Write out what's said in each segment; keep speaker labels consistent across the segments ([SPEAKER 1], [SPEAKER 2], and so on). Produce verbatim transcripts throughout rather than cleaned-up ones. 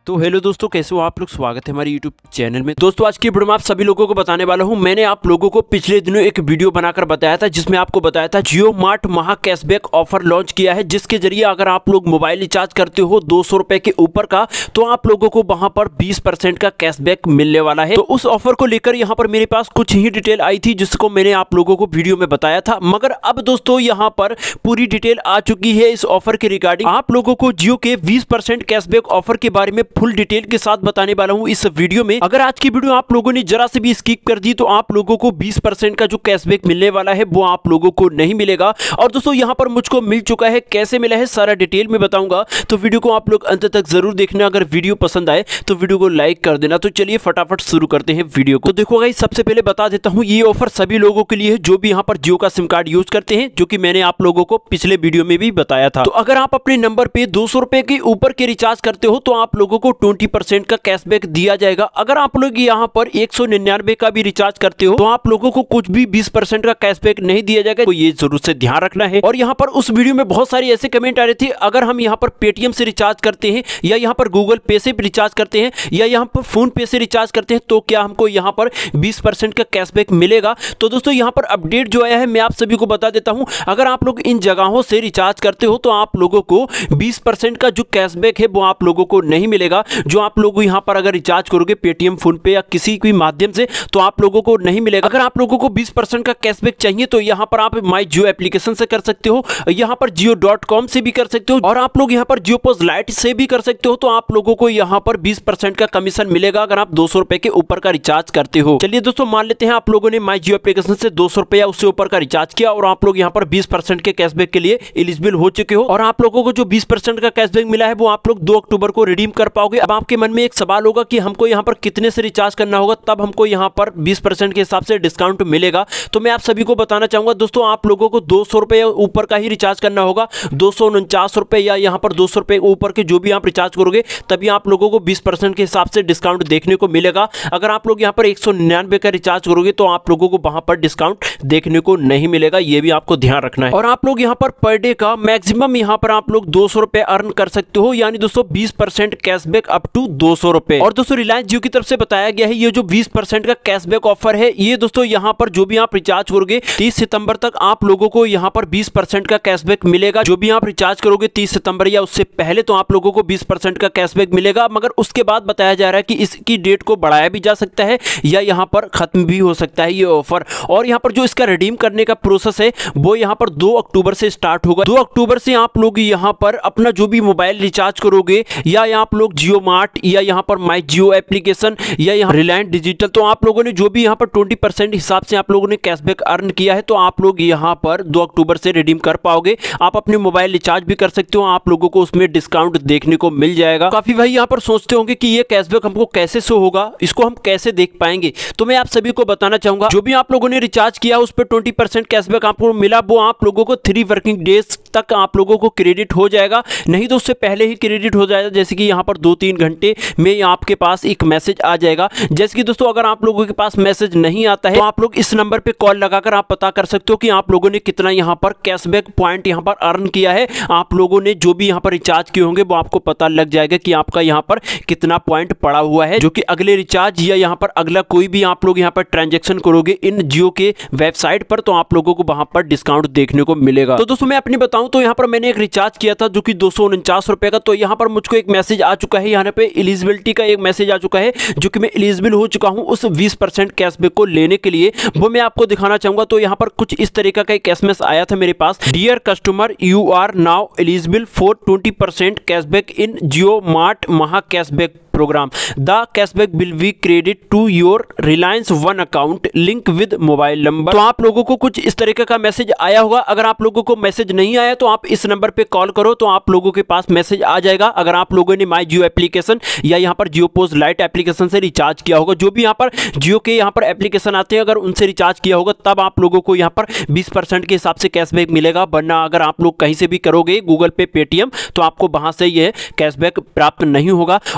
[SPEAKER 1] तो हेलो दोस्तों, कैसे हो आप लोग। स्वागत है हमारे यूट्यूब चैनल में। दोस्तों आज की वीडियो में आप सभी लोगों को बताने वाला हूं। मैंने आप लोगों को पिछले दिनों एक वीडियो बनाकर बताया था जिसमें आपको बताया था Jio mart Maha cashback offer launch किया है, जिसके जरिए अगर आप लोग मोबाइल रिचार्ज करते हो दो सौ रुपए के ऊपर का तो आप लोगों को वहां पर बीस परसेंट का कैशबैक मिलने वाला है। तो उस ऑफर को लेकर यहाँ पर मेरे पास कुछ ही डिटेल आई थी जिसको मैंने आप लोगों को वीडियो में बताया था, मगर अब दोस्तों यहाँ पर पूरी डिटेल आ चुकी है इस ऑफर के रिगार्डिंग। आप लोगों को जियो के बीस परसेंट कैशबैक ऑफर के बारे में फुल डिटेल के साथ बताने वाला हूं इस वीडियो में। अगर आज की वीडियो आप लोगों ने जरा से भी स्किप कर दी तो आप लोगों को बीस परसेंट का जो कैशबैक मिलने वाला है वो आप लोगों को नहीं मिलेगा। और दोस्तों यहां पर मुझको मिल चुका है, कैसे मिला है सारा डिटेल में बताऊंगा, तो वीडियो को आप लोग अंत तक जरूर देखना। अगर वीडियो पसंद आए तो वीडियो को लाइक कर देना। तो चलिए फटाफट शुरू करते हैं वीडियो को। तो देखो गाइस, सबसे पहले बता देता हूं ये ऑफर सभी लोगों के लिए है जो भी यहां पर जियो का सिम कार्ड यूज करते हैं, जो कि मैंने आप लोगों को पिछले वीडियो में भी बताया था। तो अगर आप अपने नंबर पे दो सौ रुपए के ऊपर के रिचार्ज करते हो तो आप लोगों को ट्वेंटी परसेंट का कैशबैक दिया जाएगा। अगर आप लोग यहां पर एक सौ निन्यानवे का भी रिचार्ज करते हो तो आप लोगों को कुछ भी बीस परसेंट का कैशबैक नहीं दिया जाएगा। तो ये जरूर से ध्यान रखना है। और यहां पर उस वीडियो में बहुत सारे ऐसे कमेंट आ रहे थे, अगर हम यहां पर पेटीएम से रिचार्ज करते हैं या यहां पर गूगल पे से रिचार्ज करते हैं या यहां पर फोन पे से रिचार्ज करते हैं तो क्या हमको यहां पर बीस परसेंट का कैशबैक मिलेगा। तो दोस्तों यहां पर अपडेट जो आया है मैं आप सभी को बता देता हूं। अगर आप लोग इन जगहों से रिचार्ज करते हो तो आप लोगों को बीस परसेंट का जो कैशबैक है वो आप लोगों को नहीं मिलेगा। जो आप लोग यहां पर अगर रिचार्ज करोगे पेटीएम, फोन पे या किसी भी माध्यम से तो आप लोगों को नहीं मिलेगा। अगर आप लोगों को बीस परसेंट का कैशबैक चाहिए तो यहां पर आप माई जियो एप्लीकेशन से कर सकते हो, यहां पर जियो डॉट कॉम से भी कर सकते हो और आप लोग यहां पर जियो पोस्ट लाइट से भी कर सकते हो। तो आप लोगों को यहां पर बीस परसेंट का कमीशन मिलेगा अगर आप दो सौ रुपए के ऊपर का रिचार्ज करते हो। चलिए दोस्तों, मान लेते हैं आप लोगों ने माई जियो एप्लीकेशन से दो सौ रुपए या उससे ऊपर का रिचार्ज किया और आप लोग यहां पर बीस परसेंट के कैशबैक के लिए एलिजिबल हो चुके हो और आप लोगों को जो बीस परसेंट का कैशबैक मिला है वो आप लोग दो अक्टूबर को रिडीम कर पाओगे। अब आपके मन में एक सवाल होगा कि हमको यहां पर कितने से रिचार्ज करना होगा तब हमको यहां पर बीस परसेंट के हिसाब से डिस्काउंट मिलेगा। तो मैं आप सभी को बताना चाहूंगा दोस्तों, आप लोगों को दो सौ रुपए ऊपर का ही रिचार्ज करना होगा। दो सौ उनचास रुपए या यहां पर दो सौ रुपए ऊपर के जो भी आप रिचार्ज करोगे तभी आप लोगों को बीस परसेंट के हिसाब से डिस्काउंट देखने को मिलेगा। अगर आप लोग यहां पर एक सौ निन्यानवे का रिचार्ज करोगे तो आप लोगों को वहां पर डिस्काउंट देखने को नहीं मिलेगा। यह भी आपको ध्यान रखना है। और आप लोग यहां पर पर डे का मैक्सिमम यहां पर आप लोग दो सौ रुपए अर्न कर सकते हो, यानी दोस्तों बीस परसेंट कैशबैक अप टू दो सौ रुपए। और दोस्तों रिलायंस जियो की तरफ से बताया गया है ये जो बीस परसेंट का कैशबैक ऑफर है ये दोस्तों यहां पर जो भी आप रिचार्ज करोगे तीस सितंबर तक आप लोगों को यहां पर बीस परसेंट का कैशबैक मिलेगा। जो भी आप रिचार्ज करोगे तीस सितंबर या उससे पहले तो आप लोगों को बीस परसेंट का कैशबैक मिलेगा, मगर उसके बाद बताया जा रहा है कि इसकी डेट को बढ़ाया भी जा सकता है या यहां पर खत्म भी हो सकता है ये ऑफर। और यहां पर जो इसका रिडीम करने का प्रोसेस है वो यहां पर दो अक्टूबर से स्टार्ट होगा। दो अक्टूबर से आप लोग यहां पर अपना जो भी मोबाइल रिचार्ज करोगे या आप लोग जियो मार्ट या यहां पर माई जियो एप्लीकेशन या यहां रिलायंस डिजिटल, तो आप लोगों ने जो भी यहां पर बीस परसेंट हिसाब से आप लोगों ने कैशबैक अर्न किया है तो आप लोग यहां पर दो अक्टूबर से रिडीम कर पाओगे। आप अपने मोबाइल रिचार्ज भी कर सकते हो, आप लोगों को उसमें डिस्काउंट देखने को मिल जाएगा। काफी भाई यहां पर सोचते होंगे कि ये कैशबैक हमको कैसे शो होगा, इसको हम कैसे देख पाएंगे। तो मैं आप सभी को बताना चाहूंगा, जो भी आप लोगों ने रिचार्ज किया उस पर बीस परसेंट कैशबैक आपको मिला वो आप लोगों को थ्री वर्किंग डेज तक आप लोगों को क्रेडिट हो जाएगा, नहीं तो उससे पहले ही क्रेडिट हो जाएगा। जैसे कि यहां पर दो तीन घंटे में आपके पास एक मैसेज आ जाएगा। जैसे कि दोस्तों अगर आप लोगों के पास मैसेज नहीं आता है तो आप लोग इस नंबर पे कॉल लगाकर आप पता कर सकते हो कि आप लोगों ने कितना यहां पर कैशबैक पॉइंट यहां पर अर्न किया है। आप लोगों ने जो भी यहां पर रिचार्ज किए होंगे वो आपको पता लग जाएगा कि आपका यहां पर कितना पॉइंट पड़ा हुआ है, जो कि अगले रिचार्ज या यहां पर अगला कोई भी आप लोग यहां पर ट्रांजैक्शन करोगे इन जियो के वेबसाइट पर तो आप लोगों को वहां पर डिस्काउंट देखने को मिलेगा। तो दोस्तों मैं अपनी बताऊं तो यहां पर मैंने एक रिचार्ज किया था जो कि दो सौ उनचास रुपए का, तो यहां पर मुझको एक मैसेज आ चुका है, यहां पे एलिजिबिलिटी का एक मैसेज आ चुका है जो कि मैं एलिजिबल हो चुका हूं उस बीस परसेंट कैशबैक को लेने के लिए। वो मैं आपको दिखाना चाहूंगा। तो यहां पर कुछ इस तरीका का एक एसएमएस आया था मेरे पास, dear customer you are now eligible for twenty percent cashback in Jio mart Maha cashback program. The cashback will be credit to your Reliance one account link with mobile number. तो आप लोगों को कुछ इस तरीके का मैसेज आया होगा। अगर आप लोगों को मैसेज नहीं आया तो आप इस नंबर पे कॉल करो तो आप लोगों के पास मैसेज आ जाएगा। अगर आप लोगों ने माई जियो एप्लीकेशन या यहाँ पर जियो पोस्ट लाइट एप्लीकेशन से रिचार्ज किया होगा, जो भी यहाँ पर जियो के यहाँ पर एप्लीकेशन आते हैं अगर उनसे रिचार्ज किया होगा तब आप लोगों को यहाँ पर बीस परसेंट के हिसाब से कैशबैक मिलेगा। वरना अगर आप लोग कहीं से भी करोगे गूगल पे, पेटीएम, तो आपको वहां से यह कैशबैक प्राप्त नहीं होगा। और इस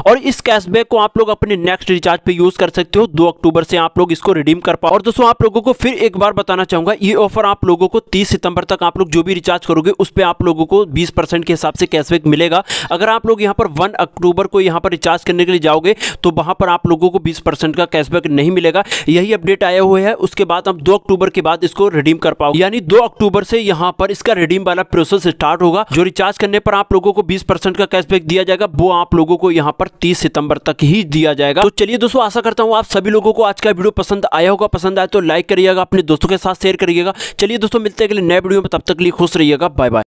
[SPEAKER 1] कैशबैक को आप लोग अपने नेक्स्ट रिचार्ज पे यूज कर सकते हो। दो अक्टूबर से आप लोग इसको रिडीम कर पाओ। और दोस्तों आप लोगों को फिर एक बार बताना चाहूंगा, ये ऑफर आप लोगों को तीस सितंबर तक आप लोग जो भी रिचार्ज करोगे उस पे आप लोगों को बीस परसेंट के हिसाब से कैशबैक मिलेगा। अगर आप लोग यहाँ पर वन अक्टूबर को यहाँ पर रिचार्ज करने के लिए जाओगे तो वहां पर आप लोगों को बीस परसेंट का कैशबैक नहीं मिलेगा। यही अपडेट आया हुआ है। उसके बाद आप दो अक्टूबर के बाद इसको रिडीम कर पाओ, यानी दो अक्टूबर से यहाँ पर इसका रिडीम वाला प्रोसेस स्टार्ट होगा। जो रिचार्ज करने पर आप लोगों को बीस परसेंट का कैशबैक दिया जाएगा वो आप लोगों को यहाँ पर तीस सितंबर तक ही दिया जाएगा। तो चलिए दोस्तों, आशा करता हूँ आप सभी लोगों को आज का वीडियो पसंद आया होगा। पसंद आए तो लाइक करिएगा, अपने दोस्तों के साथ शेयर करिएगा। चलिए दोस्तों, मिलते हैं अगले नए वीडियो में, तब तक के लिए खुश रहिएगा। Bye bye.